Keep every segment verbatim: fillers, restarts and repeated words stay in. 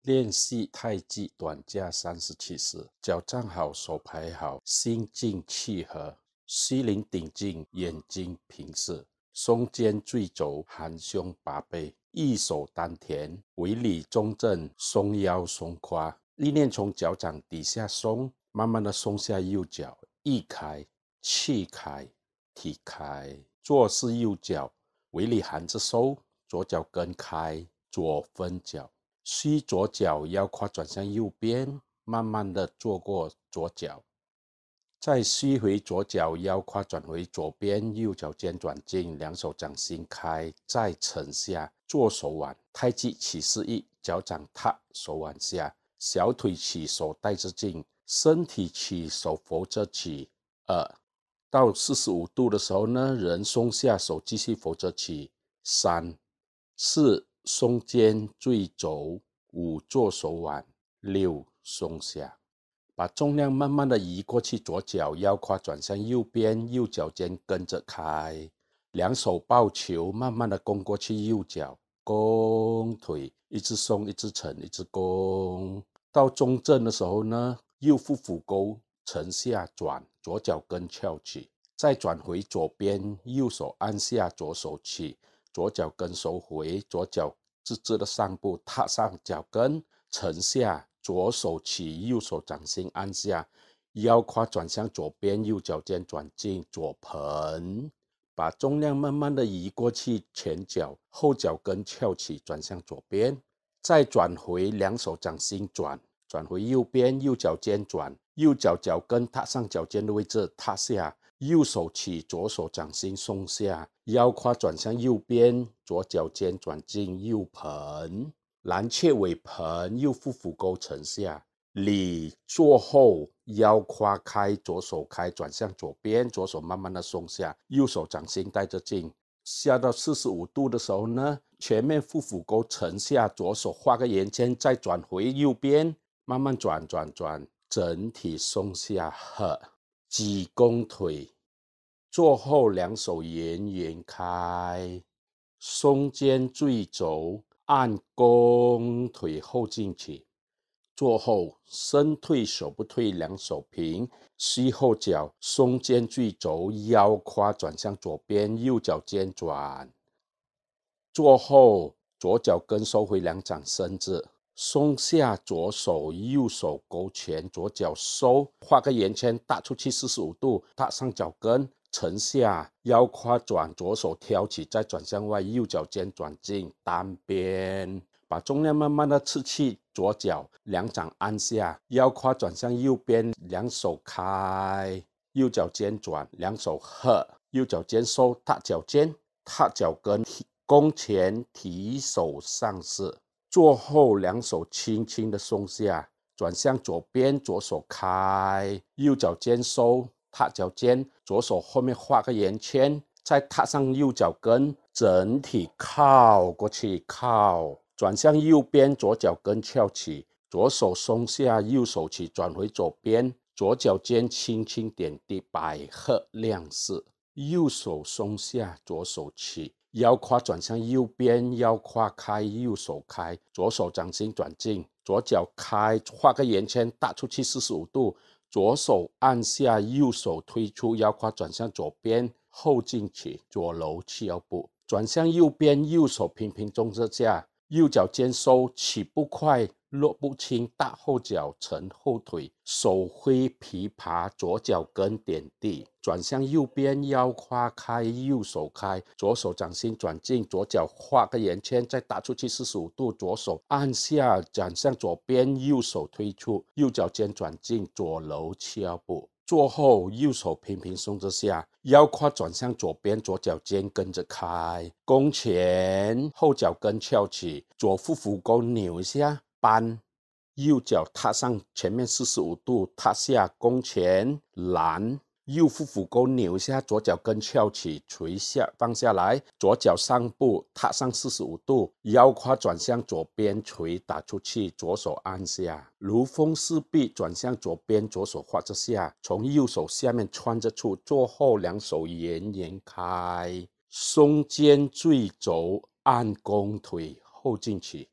练习太极短架三十七式，脚站好，手排好，心静气和，膝灵顶静，眼睛平视，松肩坠肘，含胸拔背，一手丹田，围里中正，松腰松胯。意念从脚掌底下松，慢慢的松下右脚，意开，气开，体开。坐式右脚，围里含着收，左脚跟开，左分脚。吸左脚腰胯转向右边，慢慢的坐过左脚，再吸回左脚腰胯转回左边，右脚尖转进，两手掌心开，再沉下，做手腕。太极起势一，脚掌踏，手腕下，小腿起，手带着进，身体起，手扶着起。二，到四十五度的时候呢，人松下，手继续扶着起。三、四。松肩坠肘，五做手腕，六松下，把重量慢慢的移过去左脚，腰胯转向右边，右脚尖跟着开，两手抱球，慢慢的弓过去右脚，弓腿，一直松，一直沉，一直弓。到中正的时候呢，右腹腹勾沉下转，左脚跟翘起，再转回左边，右手按下，左手起。左脚跟收回，左脚直直的上步，踏上脚跟，沉下，左手起，右手掌心按下，腰胯转向左边，右脚尖转进，左盆，把重量慢慢的移过去前脚，后脚跟翘起，转向左边，再转回，两手掌心转，转回右边，右脚尖转，右脚脚跟踏上脚尖的位置，踏下。右手起，左手掌心松下，腰胯转向右边，左脚尖转进右盆，蓝雀尾盆，右腹腹勾沉下。里坐后，腰胯开，左手开，转向左边，左手慢慢的松下，右手掌心带着进。下到四十五度的时候呢，前面腹腹勾沉下，左手画个圆圈，再转回右边，慢慢转转转，整体松下呵。挤弓腿，坐后两手圆圆开，松肩坠肘，按弓腿后进起。坐后身退手不退，两手平，吸后脚，松肩坠肘，腰胯转向左边，右脚尖转。坐后左脚跟收回，两掌伸直。松下左手，右手勾拳，左脚收，画个圆圈，踏出去四十五度，踏上脚跟，沉下，腰胯转，左手挑起，再转向外，右脚尖转进单边，把重量慢慢的刺去左脚，两掌按下，腰胯转向右边，两手开，右脚尖转，两手合，右脚尖收，踏脚尖，踏脚跟，弓前提手上势。坐后两手轻轻的松下，转向左边，左手开，右脚尖收，踏脚尖，左手后面画个圆圈，再踏上右脚跟，整体靠过去，靠，转向右边，左脚跟翘起，左手松下，右手起，转回左边，左脚尖轻轻点地，百合亮式，右手松下，左手起。腰胯转向右边，腰胯开，右手开，左手掌心转进，左脚开，画个圆圈，踏出去四十五度，左手按下，右手推出，腰胯转向左边，后进起，左揉七腰步，转向右边，右手平平中着下，右脚尖收，起步快，落步轻，大后脚沉后腿，手挥琵琶，左脚跟点地，转向右边，腰胯开，右手开，左手掌心转进，左脚画个圆圈，再打出去四十五度，左手按下，转向左边，右手推出，右脚尖转进，左揉七腰步。坐后右手平平松着下，腰胯转向左边，左脚尖跟着开，弓前，后脚跟翘起，左腹腹勾扭一下，扳，右脚踏上前面四十五度，踏下弓前拦，右腹腹勾扭一下，左脚跟翘起，垂下放下来，左脚上步，踏上四十五度，腰胯转向左边，垂打出去，左手按下，如风似壁转向左边，左手画着下，从右手下面穿着出，坐后两手圆圆开，松肩坠肘，按弓腿后进起。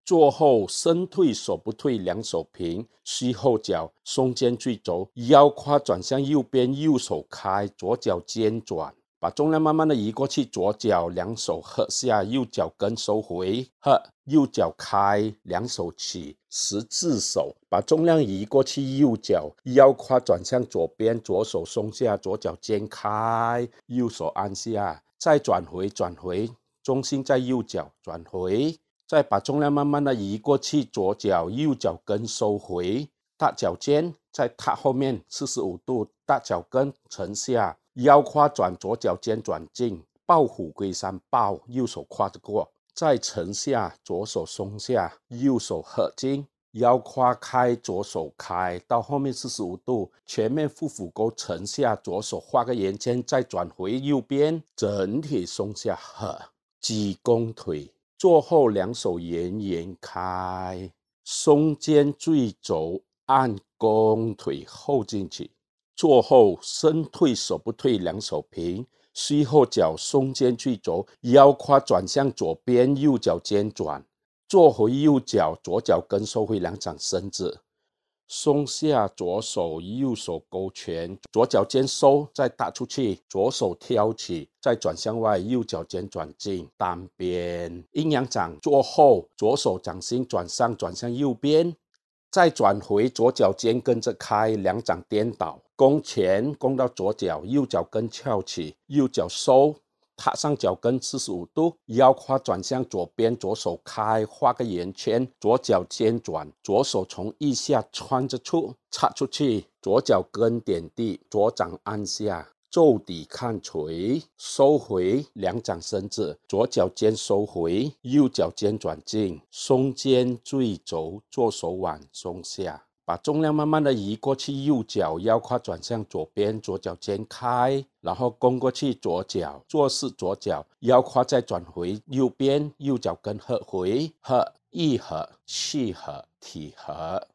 做后身退手不退，两手平，虚后脚，松肩坠肘，腰胯转向右边，右手开，左脚肩转，把重量慢慢的移过去，左脚两手合下，右脚跟收回，合，右脚开，两手起，十字手，把重量移过去，右脚腰胯转向左边，左手松下，左脚肩开，右手按下，再转回，转回，重心在右脚，转回。再把重量慢慢的移过去，左脚右脚跟收回，大脚尖在踏后面四十五度，大脚跟沉下，腰胯转，左脚尖转进，抱虎归山，抱，右手跨着过，再沉下，左手松下，右手合紧，腰胯开，左手开，到后面四十五度，前面腹腹沟沉下，左手画个圆圈，再转回右边，整体松下，合，鸡公腿。做后两手圆圆开，松肩坠肘，按弓腿后进去。做后身退手不退，两手平，虚后脚，松肩坠肘，腰胯转向左边，右脚肩转，做回右脚，左脚跟收回，两掌伸直，松下左手，右手勾拳，左脚尖收，再打出去，左手挑起，再转向外，右脚尖转进，单边阴阳掌做后，左手掌心转上，转向右边，再转回，左脚尖跟着开，两掌颠倒，弓前弓到左脚，右脚跟翘起，右脚收，踏上脚跟四十五度，腰胯转向左边，左手开，画个圆圈，左脚尖转，左手从腋下穿着出，插出去，左脚跟点地，左掌按下，肘底看垂，收回，两掌伸直，左脚尖收回，右脚尖转进，松肩坠肘，做手腕松下。把重量慢慢的移过去，右脚腰胯转向左边，左脚尖开，然后弓过去左脚，做势左脚，腰胯再转回右边，右脚跟合回，合，一合，气合，体合。